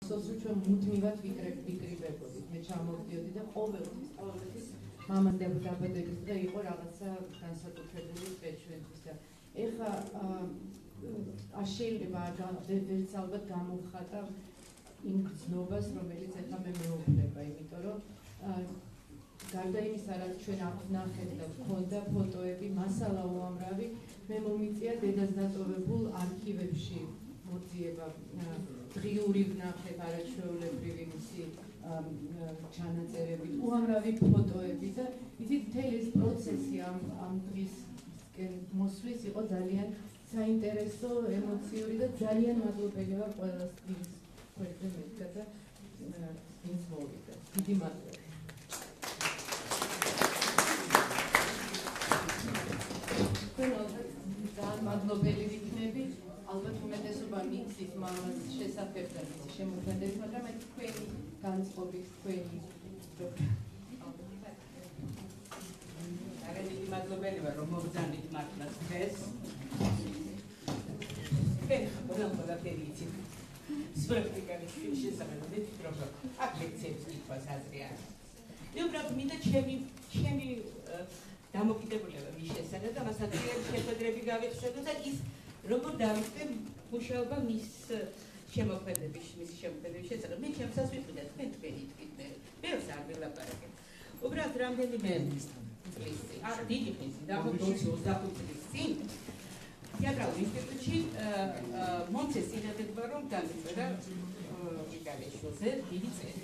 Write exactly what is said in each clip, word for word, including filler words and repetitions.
მახსოვს რომ ჩვენ მუდმივად ვიკრიბებოდით მე ჩამოვდიოდი და ყოველთვის ყოველთვის მამას დაბადების დღე იყო რაღაცა განსაკუთრებული წელი ჩვენთვის და ეხლა არ შეიძლება ვერც ალბათ გამოვხატავ იმ გრძნობას რომელიც ეხლა მე მეუღლება იმიტომ რომ გარდა იმისა რაც ჩვენ ავნახეთ და გქონდა ფოტოები მასალა უამრავი მე მომიწია დედას დატოვებულ არქივებში მოძიება დღიური ვნახეთ არაჩვეულებრივი მისი ჩანაწერებით უამრავი ფოტოები და იცით მთელი ეს პროცესი ამ ამ დღისკენ მოსვლის იყო ძალიან საინტერესო ემოციური და ძალიან მადლობელი ვარ ყველას ის ყველგან მედგა და ის მოვიდა დიდი მადლობა ძალიან მადლობელი ვიქნები ალბათ უმეტესობა მიცის მამას შესახებ და მისი შემოქმედებით, მაგრამ ეს თქვენი განწყობით, თქვენი არა დიდი მადლობელი ვარ, რომ მოგზავნით მართლაც დღეს. ყველამ ყველაფერი იცით. სპექტაკლის შესახებ ვფიქრობ, რომ აქ ლექციებს კითხვას აზრი არ აქვს. მე უბრალოდ მინდა ჩემი ჩემი დამოკიდებულება მის შესახებ და მასაც შეხვედრები გავიხსენო და ის როგორ დავიწყე მუშაობა მის შემოქმედების მისი შემოქმედების შესახებ. მე ჩემსაც ვიტყვი და თქვენ თქვენი თქვით მე ვერც არ ვილაპარაკებ. უბრალოდ რამდენიმე წლის წინ, არა დიდი ხნის წინ, ოცდახუთი წლის წინ თეატრალურ ინსტიტუტში მომცეს წინადადება რომ განვიწერა იკალეშოზე დიდი წელი.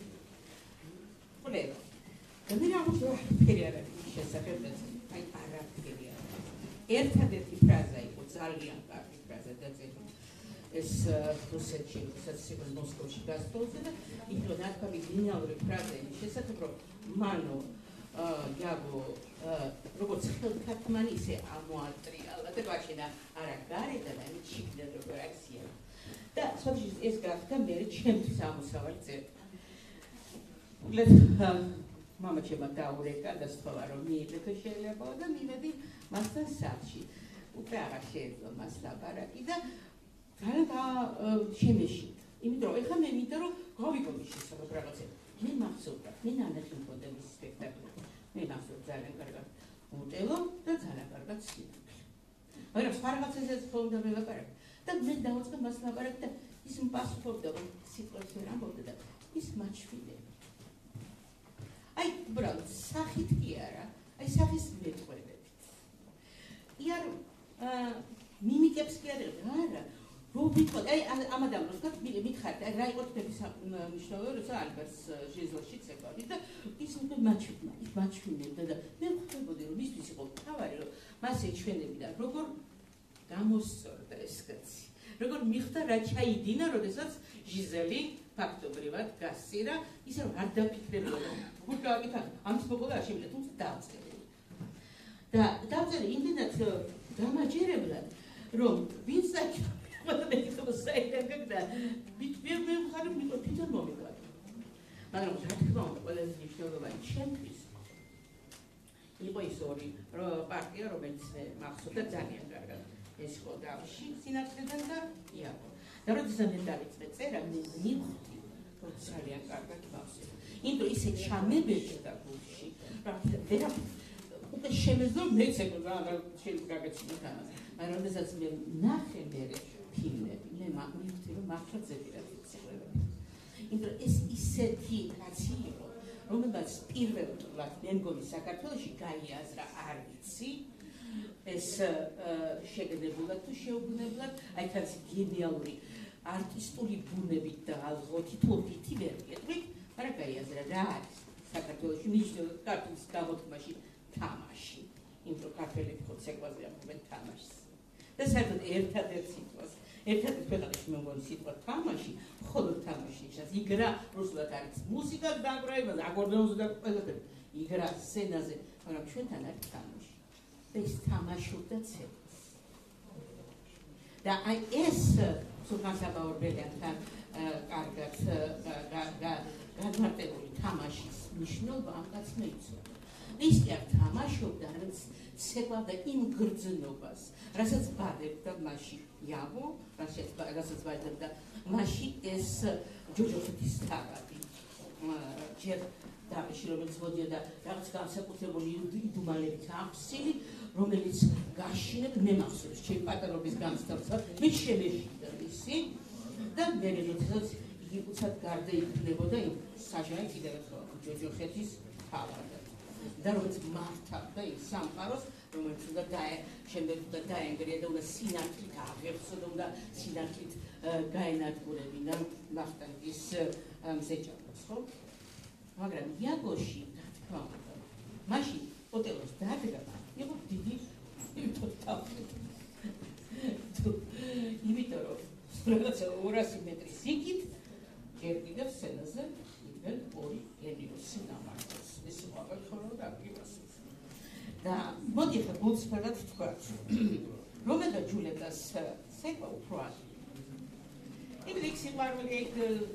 ხოლმე და მე რაღაცა ფერი არ არის შესახებ და აი არაფერი არ არის. ერთადერთი ფრაზა იყო ძალიან კარგი ფრაზა დაწერილი. ეს რუსეთში, რუსეთში მოსკოვში გასწავლზე და იქ რომ ნათქვამი გენიალური ფრაზა ის შესახებ რომ მანო იაგო როგორც ხელთათმანი ისე ამოატრიალა და გაჩენა არა გარედან და შიგნით როგორ აქცია. და სულ ეს გახდა მე ჩემთვის ამოსავალი წერტი. უბრალოდ მამა ჩემო დაურეკა და სწავლა რომ მიიღო შეიძლება და მივედი მასთან სახლში. უკვე აღარ შეეძლო მას ლაპარაკი და ძალიან შემეშით. იმიტომ რომ ეხლა მე მინდა რომ გავიგო მის შესახებ რაღაცა. მე მახსოვდა, მე ნანახი მქონდა მის სპექტაკლი. მე მახსოვდა ძალიან კარგად მოდელო და ძალიან კარგად სინათლე. მაგრამ სხვა რაღაცაზეც ხონდა მე ლაპარაკი. და მე დავიწყე მას ლაპარაკი და ის მპასუხობდა რომ სიტყვებს ვერ ამბობდა და ის მაჩვიდე. აი, უბრალოდ სახით კი არა, აი სახის მეტყველებით. იარ მიმიკებს კი არა, არა. რუბიკო, აი ამ ადამიანს თქვა მითხარით, აი რა იყო თქვენი მნიშვნელობა, როცა ალბერტს ჟეზლში წეკვდი და ის უკვე მაჩვიდა, ის მაჩვინებდა და მე ვხვდებოდი რომ მისთვის იყო თავარი რომ მას ეჩვენებდა, როგორ გამოსწორდა ეს კაცი. როგორ მიხდა რა ჩაიდინა, როდესაც ჟიზელი ფაქტობრივად გასცირა, ისე რომ არ დაფიქრებოდა. როგორ გავაკეთა, ამის მოგოლა არ შემიძლია, თუმცა დავწერე. და დავწერე იმდენად დამაჯერებლად, რომ ვინც საჭირო მაგრამ ეს იყო საერთოდ და მე მე მხარი მიყო თვითონ მომიყვანა. მაგრამ რა თქმა უნდა, ყველაზე მნიშვნელოვანი ჩემთვის იყო ის ორი პარტია, რომელიც მე მახსოვდა ძალიან კარგად. ეს იყო დავში სინათლედან და იაკო. და როდესაც მე დავიწყე წერა, მე მივხვდი, რომ ძალიან კარგად მახსოვდა. იმიტომ ისე ჩამებეჭდა გულში, რომ ვერა უკვე შემეძლო მეც ეკო რა შეიძლება გაგეცნო თანაზე. მაგრამ როდესაც მე ნახე მე ფილმები, მე მივხვდი რომ მართლა ზედაპირად იცელებდი. იმიტომ ეს ისეთი კაცი იყო, რომელსაც პირველად მე მგონი საქართველოში გაიაზრა არ ვიცი ეს შეგდებულად თუ შეუგნებლად, აი კაცი გენიალური არტისტული ბუნებით და ალღოთით თურქეთი ვერ გეტყვით, მაგრამ გაიაზრა რა არის საქართველოში მნიშვნელოვანი ქართლის გამოთქმაში თამაში. იმიტომ რომ ქართველები ხო ცეკვაზე ამბობენ თამაშს. და საერთოდ ერთადერთ სიტყვას ერთადერთ ქვეყანაში მე მგონი სიტყვა თამაში, მხოლოდ თამაში ნიშნავს. იგრა რუსულად არის მუსიკა დაგროვება, აკორდეონზე და ყველაფერი. იგრა სცენაზე, მაგრამ ჩვენთან არის თამაში. და ის თამაშობდა ცეკვას. და აი ეს სულხან საბაურბელიანთან კარგად განმარტებული თამაშის მნიშვნელობა ამ კაცმა იცოდა. ის კი არ თამაშობდა, რაც ცეკვავდა იმ გრძნობას, რასაც ბადებდა მასში იავო, რასაც ბადებდა მასში ეს ჯოჯოხეთის თავადი. ჯერ დამში რომელიც მოდიოდა რაღაც განსაკუთრებული იდუმალებით ახსილი, რომელიც გაშინებ მე მახსოვს ჩემი პატარობის განსხვავება, მე შემეშინდა ისი და მე როდესაც იგი უცად გარდა იქნებოდა იმ საჯარო კიდევ ერთხელ ჯოჯოხეთის თავადი. და როგორც მართავდა ის სამყაროს, რომელიც უნდა დაე შემდეგ უნდა დაენგრია და უნდა სინათლით აღებსო და უნდა სინათლით გაენადგურებინა ვახტანგის მზეჭაროს, ხო? მაგრამ იაგოში, რა თქმა უნდა, მაშინ ოტელოს დადგა, იყო დიდი თვითთავი. იმიტომ რომ რაღაცა ორასი მეტრის იქით ჯერ კიდევ სცენაზე იდგნენ ორი გენიოსი ნამარხებს. ის მოაყოლ ხოლმე და აკივასებს. და მოდი ხა გულწრფელად ვთქვათ, რომელა ჯულეტას სეკვა უფრო არის. იმრიქ სიყვარული ეგ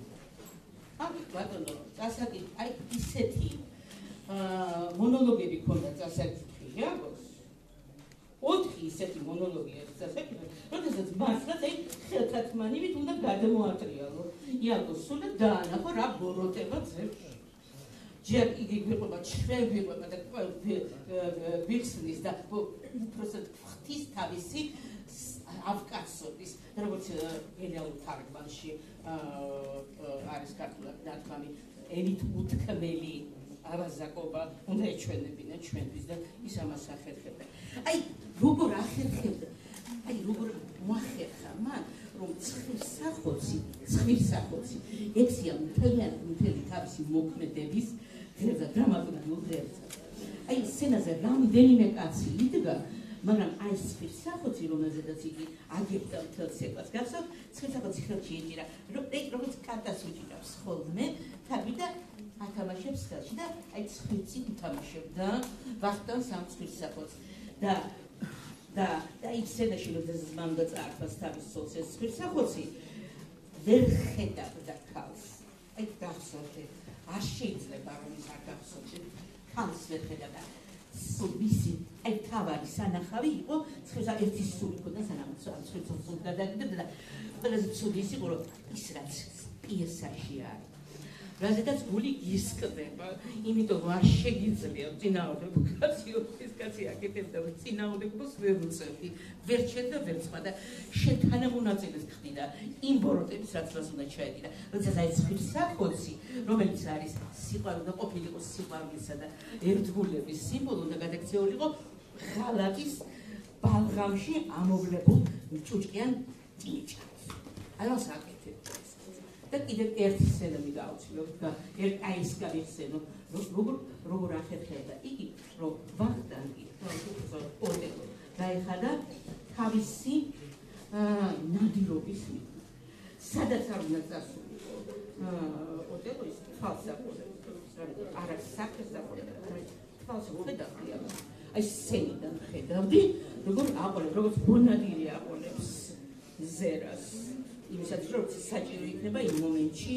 აი ბატონო, წასაკი, აი ისეთი მონოლოგები ქონდა წასაკი იაგოს. ოთხი ისეთი მონოლოგი არის წასაკი, როდესაც მართლაც აი ხელთათმანივით უნდა გადამოატრიალო. იაგოს სულ დაანახო რა ბოროტება ძებს. ჯერ იგი გვიყვება, ჩვენ გვიყვება და გვიხსნის და უბრალოდ ღვთის თავისი ავკაცობის და როგორც გენიალურ თარგმანში არის ქართულად ნათქვამი ელით უთქმელი ავაზაკობა უნდა ეჩვენებინა ჩვენთვის და ის ამას ახერხებდა. აი როგორ ახერხებდა, აი როგორ მოახერხა მან რომ ცხირსახოცი, ცხირსახოცი ექსია მთლიანი მთელი თავისი მოქმედების ღერძა, დრამატურგიულ ღერძად. აი სცენაზე რამდენიმე კაცი იდგა, მაგრამ აი ცხირსახოცი, რომელზედაც იგი აგებდა მთელ სეკვას, გახსოვთ, ცხირსახოცი ხელში ეჭირა, როგორც კარტას უჭირავს ხოლმე თავი და ათამაშებს ხელში და აი ცხირცი უთამაშებდა ვახტანგს ამ ცხირსახოცს და და და ის სცენაში როდესაც მან დაწყავს თავის სულს ეს ცხირსახოცი ვერ ხედავდა ქალს. აი გახსოვთ, არ შეიძლება რომ ის არ გახსოვთ, ქალს ვერ ხედავდა. სულისი, აი თავარი სანახავი იყო, ცხირსახოცი ერთი სული ქონდა სანამ ცხირსახოცს გადაგდებდა და ყველაზე ცუდის იყო რომ ის რაც პიესაში არის. რაზედაც გული გისკდება, იმიტომ რომ არ შეგიძლია წინააღმდეგ კაცი ოფის კაცი აკეთებდა წინააღმდეგობას ვერ უწევდი, ვერ ჩენდა ვერ სხვა და შენ თანამონაწილეს ხდი და იმ ბოროტების რაც მას უნდა ჩაედინა. როდესაც აი ცხირსახოცი, რომელიც არის სიყვარული და ყოფილიყო სიყვარულისა და ერთგულების სიმბოლო და გადაქცეულიყო ღალატის ბალღამში ამოვლებულ ჭუჭყიან ჭიჭას. ამას აკეთებდა. და კიდევ ერთი სცენა მიგაუცილოთ და ერთ აი ეს გავიხსენო როგორ როგორ ახერხებდა იგი რომ ვახტანგი ოტელო დაეხადა თავისი ნადირობის სადაც არ უნდა წასულიყო ოტელო ის თვალს აყოლებს არა საქმეს აყოლებს თვალს ხედავდი აი სცენიდან ხედავდი როგორ აყოლებს როგორც ბონადირი აყოლებს ზერას იმისაც რომ საჭირო იქნება იმ მომენტში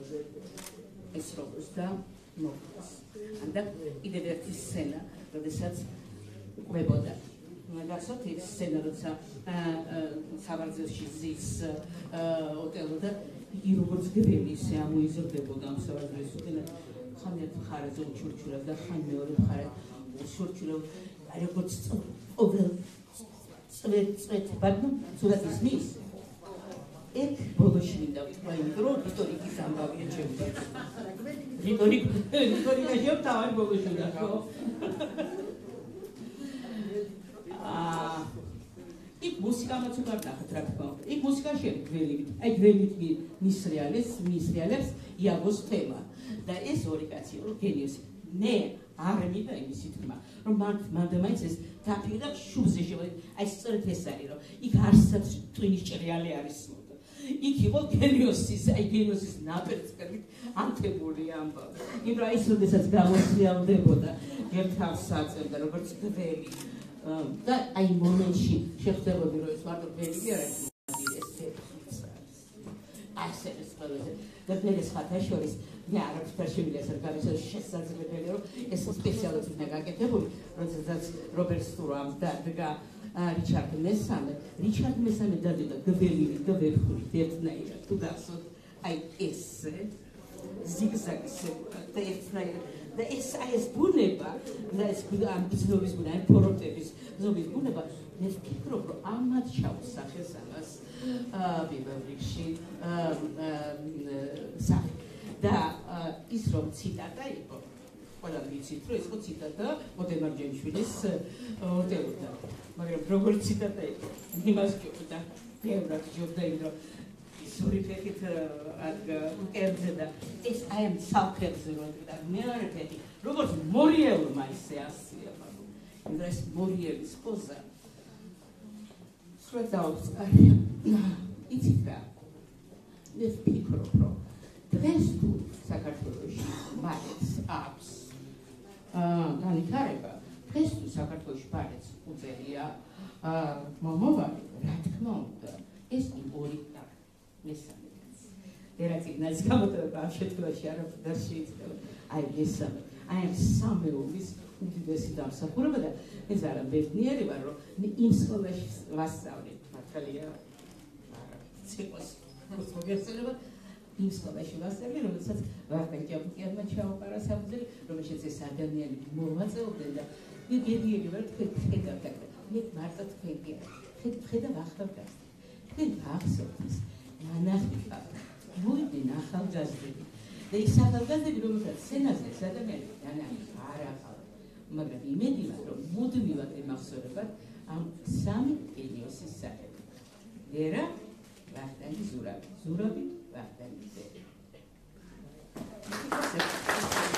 ეს როგორც და მოხდეს. ანდა კიდევ ერთი სცენა, როდესაც ყვებოდა. გახსოვთ ის სცენა, როცა სავარძელში ზის ოტელო და იგი როგორც გრილი ისე ამოიზრდებოდა ამ სავარძელს უტელა ხან ერთ მხარეზე უჩურჩურავდა, ხან მეორე მხარე უჩურჩურავდა, აი როგორც ყოველ წვეთ წვეთებად სულაც ისმის ეგ ბოლოში მინდა ვთქვა, იმიტომ რომ რიტორიკის ამბავია ჩემთვის. რიტორიკ რიტორიკაში თავი ბოლოში და ხო? აა იქ მუსიკამაც უკარ ნახეთ რა თქმა უნდა. იქ მუსიკაში გველივით, აი გველივით მისრიალებს, მისრიალებს იაგოს თემა და ეს ორი კაცი იყო გენიოსი. მე არ მინდა იმისი თქმა, რომ მანდ მაინც ეს დაფიქრდა შუბზე შევა. აი სწორედ ეს არის, რომ იქ არსად ტვინის ჭრიალი არის. იქ იყო გენიოსის, აი გენიოსის ნაპერწკრით ანთებული ამბავი. იმიტომ რომ ის როდესაც გამოსრიალდებოდა, ერთ თავს აწევდა როგორც გველი და აი მომენტში შეხვდებოდი რომ ეს მარტო გველი კი არ არის, ეს ასე ეს ყველაზე და ეს ხათაშორის მე არ აქვს შემიძლია ეს გამოსა შესაძლებელი რომ ეს სპეციალურად უნდა გაკეთებული, როდესაც რობერტ სტურამს და რიჩარდ მესამე, რიჩარდ მესამე დადიოდა გველი და ვერხურით ერთნაირად. თუ გახსოვთ აი ეს ზიგზაგის და ერთნაირად და ეს აი ეს ბუნება და ეს ამ ბრძოლის ბუნება, ამ ფოროტების ზოგის ბუნება მე ვფიქრობ, რომ ამათ ჩაუსახეს ამას ბიბლიაში სახე და ის რომ ციტატა იყო ყველა ვიცით, რომ ეს ხო ციტატა მოდემარჯანიშვილის ორდერიდან, მაგრამ როგორც ციტატა იყო, იმას ჯობდა, ბევრად ჯობდა იმ რომ სური ფეხით უკებზე და ეს აი ამ სამხებზე რომ და მეორე ფეხი, როგორც მორიელმა ისე ასია, მაგრამ ეს მორიელის პოზა სულ დაუწყარი. იცით რა, მე ვფიქრობ, რომ დღეს თუ საქართველოში მარეთს აქვს განვითარება, დღეს თუ საქართველოში მარეთს უწევია მომავალი, რა თქმა უნდა, ეს ორი და მესამე კაცი. ერაციგნაც გამოტოვება ამ შემთხვევაში არაფერ შეიძლება. აი მესამე, აი ამ სამეულის უდიდესი დამსახურება და ეს არა ბედნიერი ვარ, რომ იმ სკოლაში ვასწავლე, მართალია ციკოს მოგესწრება იმ სკოლაში ვასწავლე, რომელსაც ვახტანგ ჭაბუკიანმა ჩაუყარა საფუძველი, რომელშიც ეს ადამიანები მოვაწეობდნენ და მე გერიერი ვარ თქვენ ხედავთ აქ. მე მარტო თქვენ გერ ხედავ ახალგაზრდებს. თქვენ გახსოვთ ის ნანახი მოიდნენ ახალგაზრდები და ის ახალგაზრდები, რომელსაც სცენაზე ეს ადამიანები ნანახი არ ახალ, მაგრამ იმედი ვარ, რომ მუდმივად ემახსოვრებათ ამ სამი გენიოსის სახელი. ვერა, ვახტანგი, ზურაბი, ზურაბი, ვახტანგი.